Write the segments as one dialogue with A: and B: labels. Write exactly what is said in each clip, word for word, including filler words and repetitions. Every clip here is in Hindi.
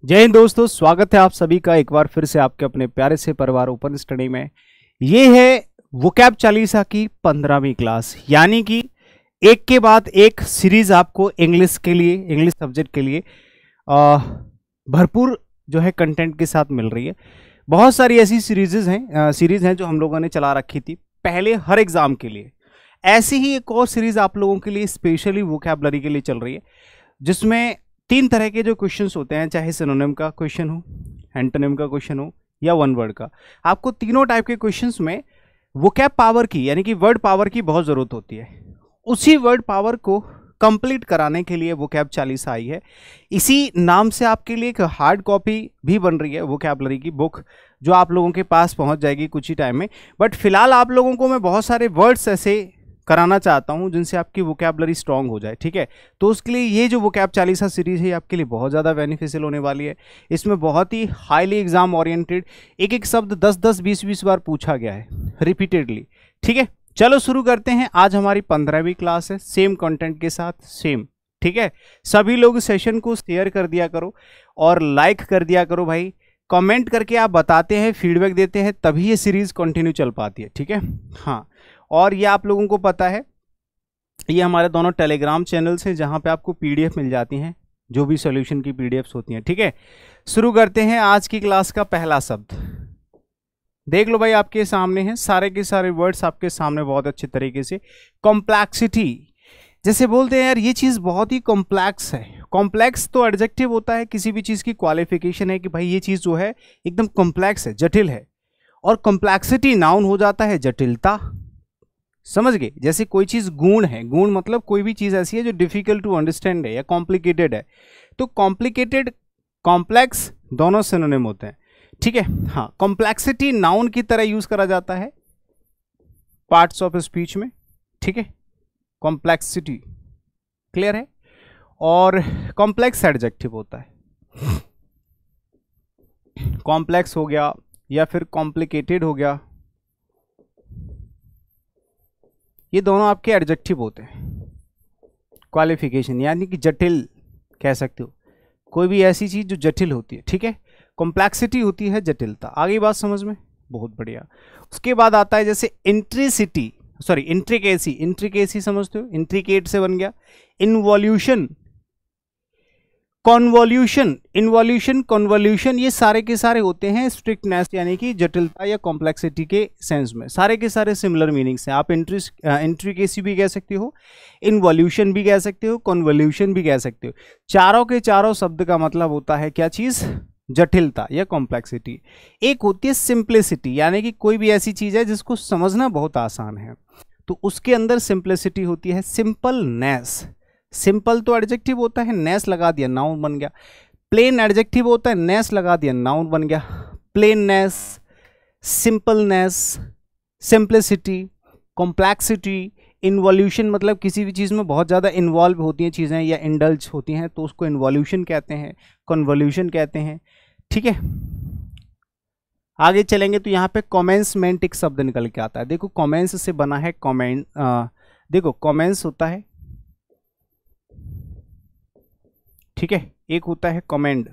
A: जय हिंद दोस्तों, स्वागत है आप सभी का एक बार फिर से आपके अपने प्यारे से परिवार ओपन स्टडी में। ये है वोकैब चालीसा की पंद्रहवीं क्लास, यानी कि एक के बाद एक सीरीज आपको इंग्लिश के लिए, इंग्लिश सब्जेक्ट के लिए भरपूर जो है कंटेंट के साथ मिल रही है। बहुत सारी ऐसी सीरीजेज हैं सीरीज हैं जो हम लोगों ने चला रखी थी पहले हर एग्जाम के लिए। ऐसी ही एक और सीरीज आप लोगों के लिए स्पेशली वोकैबुलरी के लिए चल रही है, जिसमें तीन तरह के जो क्वेश्चंस होते हैं, चाहे सिनोनिम का क्वेश्चन हो, एंटोनिम का क्वेश्चन हो या वन वर्ड का। आपको तीनों टाइप के क्वेश्चंस में वोकैब पावर की, यानी कि वर्ड पावर की बहुत ज़रूरत होती है। उसी वर्ड पावर को कंप्लीट कराने के लिए वोकैब चालीसा आई है। इसी नाम से आपके लिए एक हार्ड कॉपी भी बन रही है वोकैबुलरी की बुक, जो आप लोगों के पास पहुंच जाएगी कुछ ही टाइम में। बट फिलहाल आप लोगों को मैं बहुत सारे वर्ड्स ऐसे कराना चाहता हूं जिनसे आपकी वोकैबुलरी स्ट्रांग हो जाए, ठीक है। तो उसके लिए ये जो वोकैब चालीसा सीरीज है आपके लिए बहुत ज़्यादा बेनिफिशियल होने वाली है। इसमें बहुत ही हाईली एग्जाम ओरिएंटेड एक एक शब्द दस दस बीस बीस बार पूछा गया है रिपीटेडली, ठीक है। चलो शुरू करते हैं। आज हमारी पंद्रहवीं क्लास है, सेम कंटेंट के साथ सेम, ठीक है। सभी लोग सेशन को शेयर कर दिया करो और लाइक कर दिया करो भाई। कमेंट करके आप बताते हैं, फीडबैक देते हैं, तभी ये सीरीज कंटिन्यू चल पाती है, ठीक है। हाँ, और ये आप लोगों को पता है, ये हमारे दोनों टेलीग्राम चैनल्स हैं जहां पे आपको पीडीएफ मिल जाती हैं, जो भी सॉल्यूशन की पीडीएफ्स होती हैं, ठीक है। शुरू करते हैं आज की क्लास का पहला शब्द। देख लो भाई, आपके सामने हैं सारे के सारे वर्ड्स आपके सामने बहुत अच्छे तरीके से। कॉम्प्लेक्सिटी, जैसे बोलते हैं यार ये चीज़ बहुत ही कॉम्प्लेक्स है। कॉम्प्लेक्स तो एडजेक्टिव होता है, किसी भी चीज़ की क्वालिफिकेशन है कि भाई ये चीज़ जो है एकदम कॉम्प्लेक्स है, जटिल है। और कॉम्प्लेक्सिटी नाउन हो जाता है जटिलता, समझ गए। जैसे कोई चीज़ गुण है, गुण मतलब कोई भी चीज़ ऐसी है जो डिफिकल्ट टू अंडरस्टैंड है या कॉम्प्लिकेटेड है। तो कॉम्प्लिकेटेड, कॉम्प्लेक्स दोनों सिनोनिम होते हैं, ठीक है। हाँ, कॉम्प्लेक्सिटी नाउन की तरह यूज करा जाता है पार्ट्स ऑफ स्पीच में, ठीक है। कॉम्प्लेक्सिटी क्लियर है। और कॉम्प्लेक्स एडजेक्टिव होता है। कॉम्प्लेक्स हो गया या फिर कॉम्प्लिकेटेड हो गया, ये दोनों आपके एडजेक्टिव होते हैं। क्वालिफिकेशन यानी कि जटिल कह सकते हो, कोई भी ऐसी चीज जो जटिल होती है, ठीक है। कॉम्प्लेक्सिटी होती है जटिलता। आगे बात समझ में, बहुत बढ़िया। उसके बाद आता है जैसे इंट्रिसिटी, सॉरी इंट्रिकेसी। इंट्रिकेसी समझते हो, इंट्रिकेट से बन गया इन्वॉल्यूशन, कॉन्वॉल्यूशन, इन्वॉल्यूशन, कॉन्वॉल्यूशन, ये सारे के सारे होते हैं स्ट्रिक्टनेस यानी कि जटिलता या कॉम्प्लेक्सिटी के सेंस में। सारे के सारे सिमिलर मीनिंग्स हैं। आप इंट्रिस इंट्रिकेसी भी कह सकते हो, इन्वॉल्यूशन भी कह सकते हो, कॉन्वॉल्यूशन भी कह सकते हो। चारों के चारों शब्द का मतलब होता है क्या चीज़? जटिलता या कॉम्प्लेक्सिटी। एक होती है सिंप्लिसिटी, यानी कि कोई भी ऐसी चीज़ है जिसको समझना बहुत आसान है, तो उसके अंदर सिंप्लिसिटी होती है। सिंपलनेस, सिंपल तो एडजेक्टिव होता है, नेस लगा दिया नाउन बन गया। प्लेन एडजेक्टिव होता है, नेस लगा दिया नाउन बन गया। Plainness, simpleness, simplicity, complexity, involution मतलब किसी भी चीज़ में बहुत ज़्यादा इन्वॉल्व होती हैं चीज़ें या इंडल्ज होती हैं, तो उसको इन्वॉल्यूशन कहते हैं, कन्वॉल्यूशन कहते हैं, ठीक है। आगे चलेंगे तो यहाँ पे कॉमेंसमेंट एक शब्द निकल के आता है। देखो कॉमेंस से बना है कॉमेंट, देखो कॉमेंस होता है, ठीक है, एक होता है कमेंड,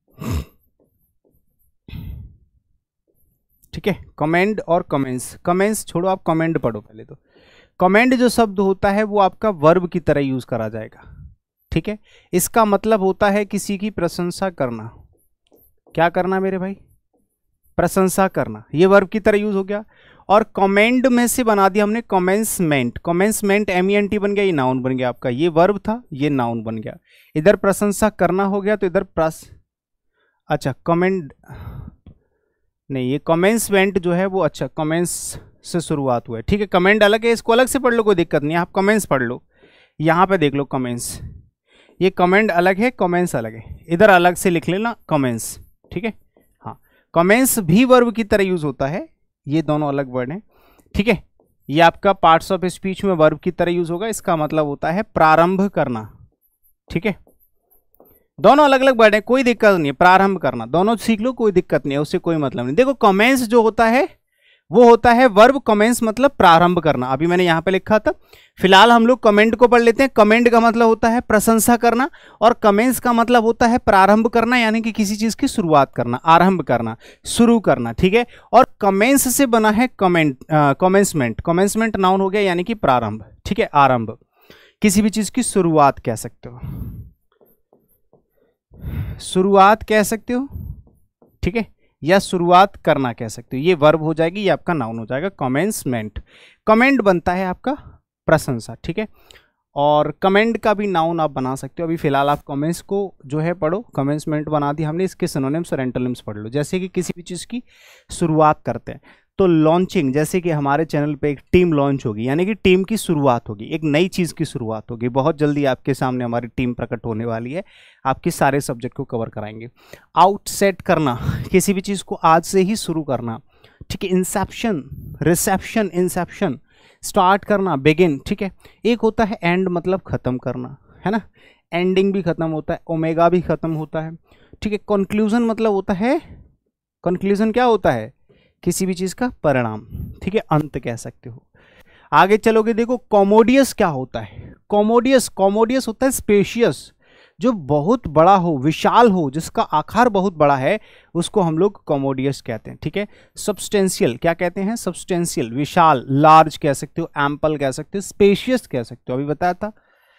A: ठीक है। कमेंड और कमेंस, कमेंस छोड़ो, आप कमेंड पढ़ो पहले तो। कमेंड जो शब्द होता है वो आपका वर्ब की तरह यूज करा जाएगा, ठीक है। इसका मतलब होता है किसी की प्रशंसा करना। क्या करना मेरे भाई? प्रशंसा करना, ये वर्ब की तरह यूज हो गया। और कमेंड में से बना दिया हमने commencement. Commencement M E N T बन गया, ये नाउन बन गया आपका। ये वर्ब था, ये नाउन बन गया। इधर प्रशंसा करना हो गया तो इधर प्रस, अच्छा कमेंड नहीं, ये कमेंसमेंट जो है वो, अच्छा कमेंस से शुरुआत हुआ है, ठीक है। कमेंट अलग है, इसको अलग से पढ़ लो, कोई दिक्कत नहीं है। आप कमेंट्स पढ़ लो, यहाँ पे देख लो कमेंट्स, ये कमेंट अलग है, कमेंट्स अलग है, इधर अलग से लिख लेना कमेंट्स, ठीक है। हाँ, कमेंट्स भी वर्ब की तरह यूज होता है, ये दोनों अलग वर्ड हैं, ठीक है। ये आपका पार्ट्स ऑफ स्पीच में वर्ब की तरह यूज होगा। इसका मतलब होता है प्रारंभ करना, ठीक है। दोनों अलग अलग वर्ड है, कोई दिक्कत नहीं है। प्रारंभ करना दोनों सीख लो, कोई दिक्कत नहीं है, उससे कोई मतलब नहीं। देखो कमेंट्स जो होता है वो होता है वर्ब कमेंस, मतलब प्रारंभ करना। अभी मैंने यहां पे लिखा था। फिलहाल हम लोग कमेंट को पढ़ लेते हैं। कमेंट का मतलब होता है प्रशंसा करना, और कमेंस का मतलब होता है प्रारंभ करना, यानी कि किसी चीज की शुरुआत करना, आरंभ करना, शुरू करना, ठीक है। और कमेंस से बना है कमेंट, कमेंसमेंट। कमेंसमेंट नाउन हो गया, यानी कि प्रारंभ, ठीक है, आरंभ, किसी भी चीज की शुरुआत कह सकते हो, शुरुआत कह सकते हो, ठीक है, या शुरुआत करना कह सकते हो। ये वर्ब हो जाएगी, ये आपका नाउन हो जाएगा कमेंसमेंट। कमेंट बनता है आपका प्रशंसा, ठीक है। और कमेंट का भी नाउन आप बना सकते हो। अभी फिलहाल आप कमेंट्स को जो है पढ़ो, कमेंसमेंट बना दी हमने, इसके सिनोनिम्स और एंटोनिम्स पढ़ लो। जैसे कि किसी भी चीज़ की शुरुआत करते हैं, तो लॉन्चिंग, जैसे कि हमारे चैनल पे एक टीम लॉन्च होगी, यानी कि टीम की शुरुआत होगी, एक नई चीज़ की शुरुआत होगी। बहुत जल्दी आपके सामने हमारी टीम प्रकट होने वाली है, आपके सारे सब्जेक्ट को कवर कराएंगे। आउटसेट करना, किसी भी चीज़ को आज से ही शुरू करना, ठीक है। इंसेप्शन, रिसेप्शन, इंसेप्शन, स्टार्ट करना, बिगिन, ठीक है। एक होता है एंड, मतलब खत्म करना, है ना, एंडिंग भी खत्म होता है, ओमेगा भी खत्म होता है, ठीक है। कंक्लूजन मतलब होता है, कंक्लूजन क्या होता है, किसी भी चीज का परिणाम, ठीक है, अंत कह सकते हो। आगे चलोगे, देखो कॉमोडियस क्या होता है। कॉमोडियस, कॉमोडियस होता है स्पेशियस, जो बहुत बड़ा हो, विशाल हो, जिसका आकार बहुत बड़ा है, उसको हम लोग कॉमोडियस कहते हैं, ठीक है। सब्सटेंशियल क्या कहते हैं, सब्सटेंशियल, विशाल, लार्ज कह सकते हो, एम्पल कह सकते हो, स्पेशियस कह सकते हो, अभी बताया था।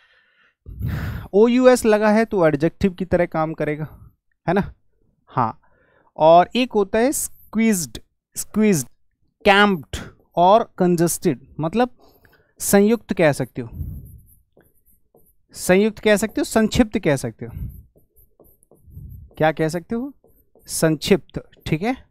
A: ओ यू एस लगा है तो एडजेक्टिव की तरह काम करेगा, है ना, हाँ। और एक होता है स्क्वीज्ड, स्क्वीज्ड, कैम्प्ड और कंजस्टेड, मतलब संयुक्त कह सकते हो, संयुक्त कह सकते हो, संक्षिप्त कह सकते हो, क्या कह सकते हो, संक्षिप्त, ठीक है।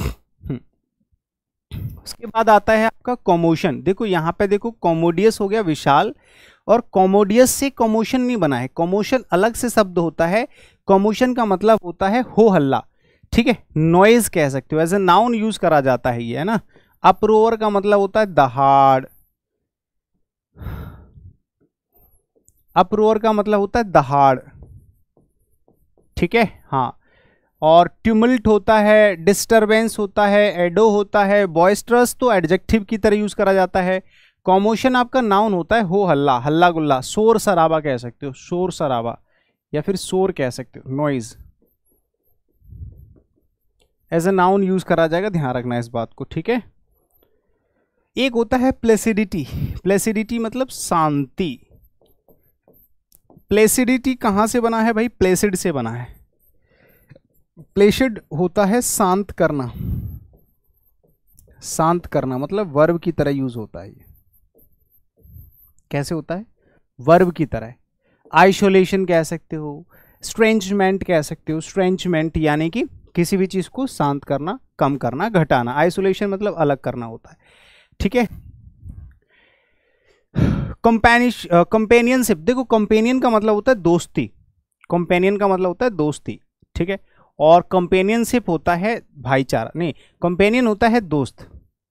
A: उसके बाद आता है आपका कॉमोशन। देखो यहाँ पे देखो, कॉमोडियस हो गया विशाल, और कॉमोडियस से कॉमोशन नहीं बना है, कॉमोशन अलग से शब्द होता है। कॉमोशन का मतलब होता है हो हल्ला, ठीक है, नॉइज कह सकते हो, एज ए नाउन यूज करा जाता है ये, है ना। अप्रोवर का मतलब होता है दहाड़, अप्रोवर का मतलब होता है दहाड़, ठीक है, हाँ। और ट्यूमल्ट होता है, डिस्टरबेंस होता है, एडो होता है, बॉयस्ट्रस तो एडजेक्टिव की तरह यूज करा जाता है। कॉमोशन आपका नाउन होता है हो हल्ला, हल्ला गुल्ला, शोर शराबा कह सकते हो, शोर शराबा, या फिर शोर कह सकते हो, noise, as a noun use करा जाएगा, ध्यान रखना इस बात को, ठीक है। एक होता है प्लेसिडिटी। प्लेसिडिटी मतलब शांति। प्लेसिडिटी कहां से बना है भाई, प्लेसिड से बना है। प्लेसिड होता है शांत करना, शांत करना मतलब वर्ब की तरह यूज होता है ये। कैसे होता है, वर्ब की तरह। आइसोलेशन कह सकते हो, स्ट्रेंचमेंट कह सकते हो, स्ट्रेंचमेंट यानी कि किसी भी चीज को शांत करना, कम करना, घटाना। आइसोलेशन मतलब अलग करना होता है, ठीक है। कंपेनिश कंपेनियनशिप, देखो कंपेनियन का मतलब होता है दोस्ती, कंपेनियन का मतलब होता है दोस्ती, ठीक है। और कंपेनियनशिप होता है भाईचारा, नहीं, कंपेनियन होता है दोस्त,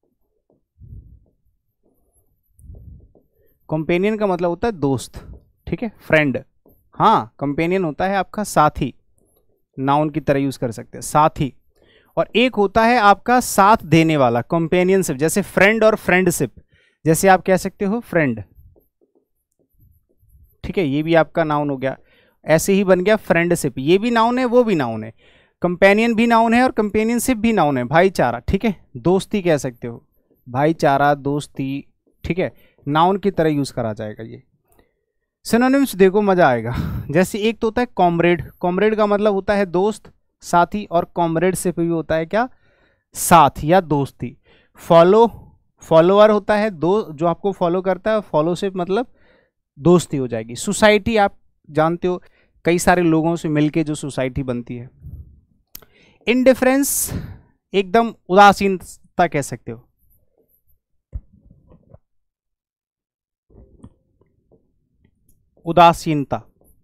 A: कंपेनियन का मतलब होता है दोस्त, ठीक है, फ्रेंड। हाँ, कंपेनियन होता है आपका साथी, नाउन की तरह यूज कर सकते हैं, साथी। और एक होता है आपका साथ देने वाला, कंपेनियनशिप, जैसे फ्रेंड और फ्रेंडशिप, जैसे आप कह सकते हो फ्रेंड, ठीक है, ये भी आपका नाउन हो गया। ऐसे ही बन गया फ्रेंडशिप, ये भी नाउन है, वो भी नाउन है, कंपेनियन भी नाउन है और कंपेनियनशिप भी नाउन है। भाईचारा, ठीक है, दोस्ती कह सकते हो, भाईचारा, दोस्ती, ठीक है, नाउन की तरह यूज करा जाएगा ये। सिनोनिम्स देखो मजा आएगा। जैसे एक तो होता है कॉमरेड, कॉमरेड का मतलब होता है दोस्त, साथी, और कॉमरेडशिप भी होता है क्या, साथ या दोस्ती। फॉलो, फॉलोअर होता है दो, जो आपको फॉलो करता है, फॉलोशिप मतलब दोस्ती हो जाएगी। सोसाइटी आप जानते हो, कई सारे लोगों से मिलके जो सोसाइटी बनती है। इनडिफरेंस एकदम उदासीनता कह सकते हो, उदासीनता।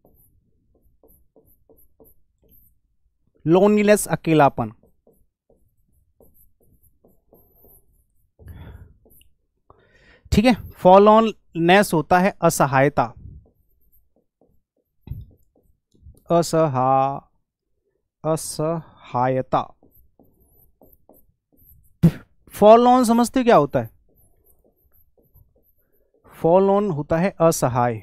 A: लोनलीनेस अकेलापन, ठीक है। फॉलोनेस होता है असहायता, असहा असहायता। फॉरलॉर्न समझते हो क्या होता है? फॉरलॉर्न होता है असहाय,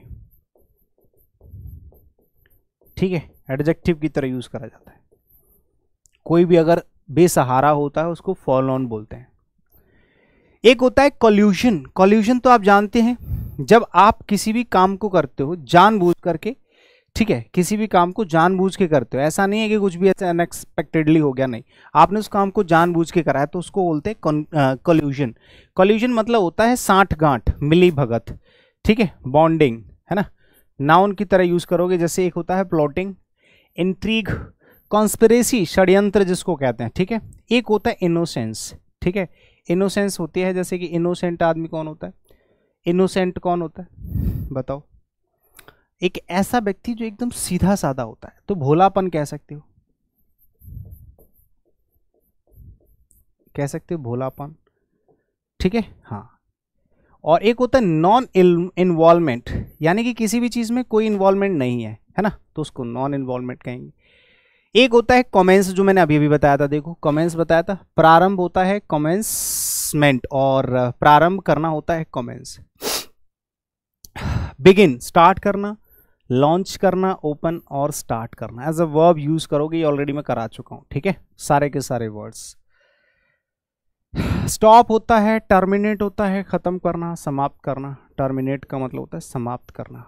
A: ठीक है, एडजेक्टिव की तरह यूज करा जाता है। कोई भी अगर बेसहारा होता है उसको फॉरलॉर्न बोलते हैं। एक होता है कॉल्यूशन। कॉल्यूशन तो आप जानते हैं, जब आप किसी भी काम को करते हो जानबूझ करके, ठीक है, किसी भी काम को जानबूझ के करते हो, ऐसा नहीं है कि कुछ भी ऐसा अनएक्सपेक्टेडली हो गया, नहीं, आपने उस काम को जानबूझ के करा है तो उसको बोलते हैं कॉल्यूशन। कॉल्यूशन मतलब होता है साठ गांठ, मिली भगत, ठीक है, बॉन्डिंग, है ना। नाउन की तरह यूज करोगे, जैसे एक होता है प्लॉटिंग, इंट्रीग, कॉन्स्पिरेसी, षड्यंत्र जिसको कहते हैं, ठीक है। एक होता है इनोसेंस, ठीक है, इनोसेंस होती है, जैसे कि इनोसेंट आदमी कौन होता है? इनोसेंट कौन होता है बताओ? एक ऐसा व्यक्ति जो एकदम सीधा साधा होता है, तो भोलापन कह सकते हो, कह सकते हो भोलापन, ठीक है, हाँ। और एक होता है नॉन इन्वॉल्वमेंट, यानी कि किसी भी चीज में कोई इन्वॉल्वमेंट नहीं है, है ना, तो उसको नॉन इन्वॉल्वमेंट कहेंगे। एक होता है कमेंस, जो मैंने अभी अभी बताया था, देखो कमेंस बताया था, प्रारंभ होता है कमेंसमेंट, और प्रारंभ करना होता है कमेंस। बिगिन स्टार्ट करना, लॉन्च करना, ओपन और स्टार्ट करना, एज अ वर्ब यूज करोगे, ये ऑलरेडी मैं करा चुका हूं, ठीक है, सारे के सारे वर्ड्स। स्टॉप होता है, टर्मिनेट होता है खत्म करना, समाप्त करना, टर्मिनेट का मतलब होता है समाप्त करना,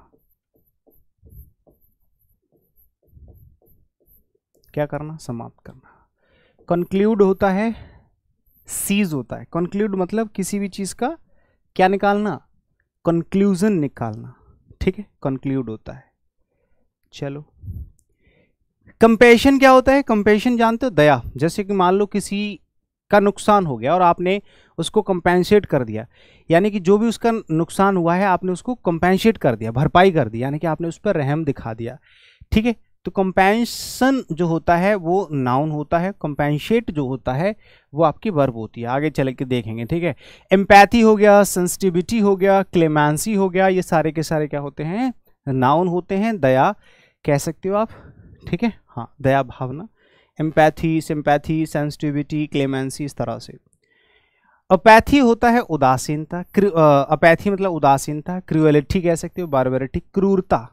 A: क्या करना, समाप्त करना। कंक्लूड होता है, सीज होता है, कंक्लूड मतलब किसी भी चीज का क्या निकालना, कंक्लूजन निकालना, ठीक है, कंक्लूड होता है। चलो, कंपेशन क्या होता है? कंपेशन जानते हो, दया। जैसे कि मान लो किसी का नुकसान हो गया और आपने उसको कंपेंसेट कर दिया, यानी कि जो भी उसका नुकसान हुआ है आपने उसको कंपेंसेट कर दिया, भरपाई कर दी, यानी कि आपने उस पर रहम दिखा दिया, ठीक है। तो कंपेंशन जो होता है वो नाउन होता है, कंपेंसेट जो होता है वो आपकी वर्ब होती है, आगे चल के देखेंगे, ठीक है। एम्पैथी हो गया, सेंसिटिविटी हो गया, क्लेमेंसी हो गया, ये सारे के सारे क्या होते हैं, नाउन होते हैं। दया कह सकते हो आप, ठीक है, हाँ, दया भावना, एम्पैथी, सिंपैथी, सेंसिटिविटी, क्लेमेंसी, इस तरह से। अपैथी होता है उदासीनता, अपैथी मतलब उदासीनता, क्रूएलिटी कह सकते हो, बार्बरिटी, क्रूरता,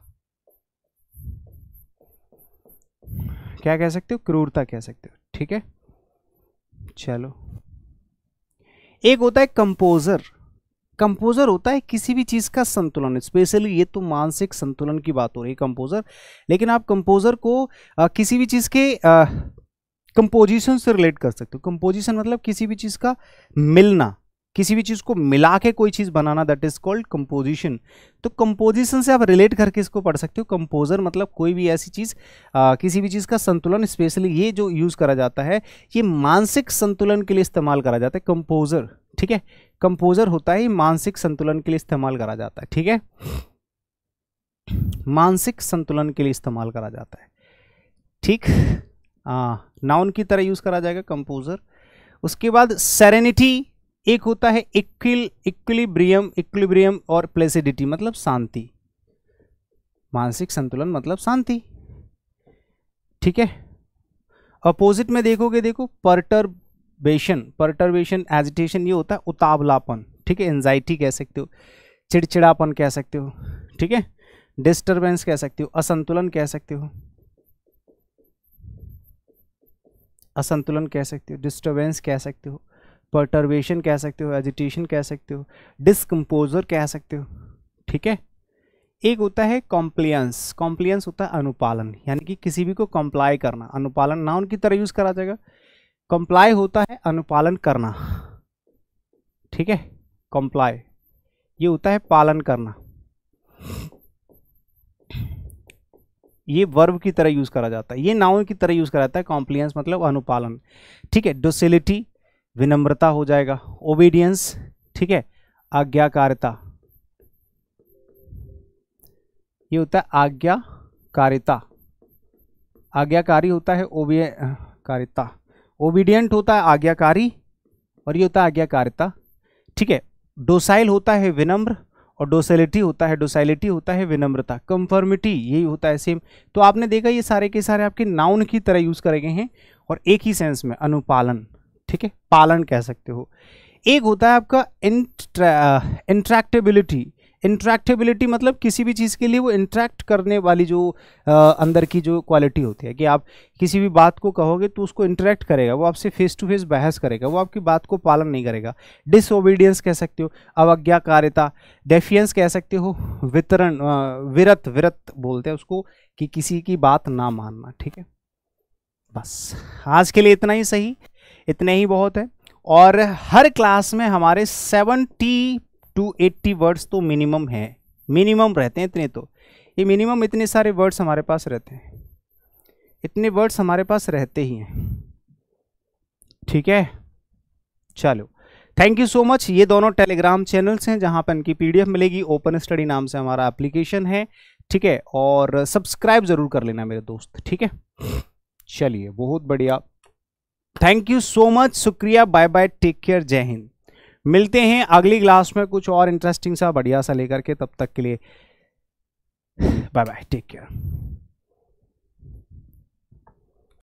A: क्या कह सकते हो, क्रूरता कह सकते हो, ठीक है। चलो, एक होता है कंपोजर। कंपोजर होता है किसी भी चीज का संतुलन, स्पेशली ये तो मानसिक संतुलन की बात हो रही है कंपोजर, लेकिन आप कंपोजर को आ, किसी भी चीज के कंपोजिशन से रिलेट कर सकते हो। कंपोजिशन मतलब किसी भी चीज का मिलना, किसी भी चीज को मिला के कोई चीज बनाना, दैट इज कॉल्ड कंपोजिशन। तो कंपोजिशन से आप रिलेट करके इसको पढ़ सकते हो। कंपोजर मतलब कोई भी ऐसी चीज, आ, किसी भी चीज का संतुलन, स्पेशली ये जो यूज करा जाता है ये मानसिक संतुलन के लिए इस्तेमाल करा जाता है, कंपोजर, ठीक है। कंपोजर होता है मानसिक संतुलन के लिए इस्तेमाल करा जाता है, ठीक है, मानसिक संतुलन के लिए इस्तेमाल करा जाता है, ठीक, नाउन की तरह यूज करा जाएगा कंपोजर। उसके बाद सेरेनिटी, एक होता है इक्विल इक्विलिब्रियम इक्विलिब्रियम और प्लेसिडिटी मतलब शांति, मानसिक संतुलन मतलब शांति, ठीक है। अपोजिट में देखोगे, देखो परटर्बेशन, परटर्बेशन एजिटेशन, ये होता है उतावलापन, ठीक है, एंजाइटी कह सकते हो, चिड़चिड़ापन कह सकते हो, ठीक है, डिस्टर्बेंस कह सकते हो, असंतुलन कह सकते हो, असंतुलन कह सकते हो, डिस्टर्बेंस कह सकते हो, परटर्बेशन कह सकते हो, एजिटेशन कह सकते हो, डिस्कम्पोजर कह सकते हो, ठीक है। एक होता है कॉम्प्लियंस। कॉम्प्लियंस होता है अनुपालन, यानी कि किसी भी को कंप्लाई करना, अनुपालन नाउन की तरह यूज करा जाएगा। कंप्लाई होता है अनुपालन करना, ठीक है, कंप्लाई ये होता है पालन करना, ये वर्ब की तरह यूज करा जाता है, ये नाउन की तरह यूज करा जाता है। कॉम्प्लियंस मतलब अनुपालन, ठीक है। डोसिलिटी विनम्रता हो जाएगा, ओबीडियंस, ठीक है, आज्ञाकारिता, ये होता है आज्ञाकारिता, आज्ञाकारी होता है ओबियकारिता, ओबीडियंट होता है आज्ञाकारी और ये होता है आज्ञाकारिता, ठीक है। डोसाइल होता है विनम्र और डोसाइलिटी होता है डोसाइलिटी होता है विनम्रता। कंफर्मिटी यही होता है सेम। तो आपने देखा ये सारे के सारे आपके नाउन की तरह यूज करे गए हैं और एक ही सेंस में अनुपालन, ठीक है, पालन कह सकते हो। एक होता है आपका इंट्रैक्टेबिलिटी। इंट्रैक्टेबिलिटी मतलब किसी भी चीज़ के लिए वो इंट्रैक्ट करने वाली जो आ, अंदर की जो क्वालिटी होती है कि आप किसी भी बात को कहोगे तो उसको इंटरेक्ट करेगा, वो आपसे फेस टू फेस बहस करेगा, वो आपकी बात को पालन नहीं करेगा। डिसओबीडियंस कह सकते हो, अवज्ञाकारिता। डेफियंस कह सकते हो, वितरण, विरत विरत बोलते हैं उसको, कि किसी की बात ना मानना। ठीक है, बस आज के लिए इतना ही सही, इतने ही बहुत है। और हर क्लास में हमारे सेवेंटी टू एट्टी वर्ड्स तो मिनिमम है, मिनिमम रहते हैं इतने। तो ये मिनिमम इतने सारे वर्ड्स हमारे पास रहते हैं, इतने वर्ड्स हमारे पास रहते ही हैं। ठीक है, चलो थैंक यू सो मच। ये दोनों टेलीग्राम चैनल्स हैं जहां पर इनकी पीडीएफ मिलेगी। ओपन स्टडी नाम से हमारा एप्लीकेशन है। ठीक है, और सब्सक्राइब जरूर कर लेना मेरे दोस्त। ठीक है, चलिए बहुत बढ़िया, थैंक यू सो मच, शुक्रिया, बाय बाय, टेक केयर, जय हिंद। मिलते हैं अगली क्लास में कुछ और इंटरेस्टिंग सा बढ़िया सा लेकर के, तब तक के लिए बाय बाय, टेक केयर।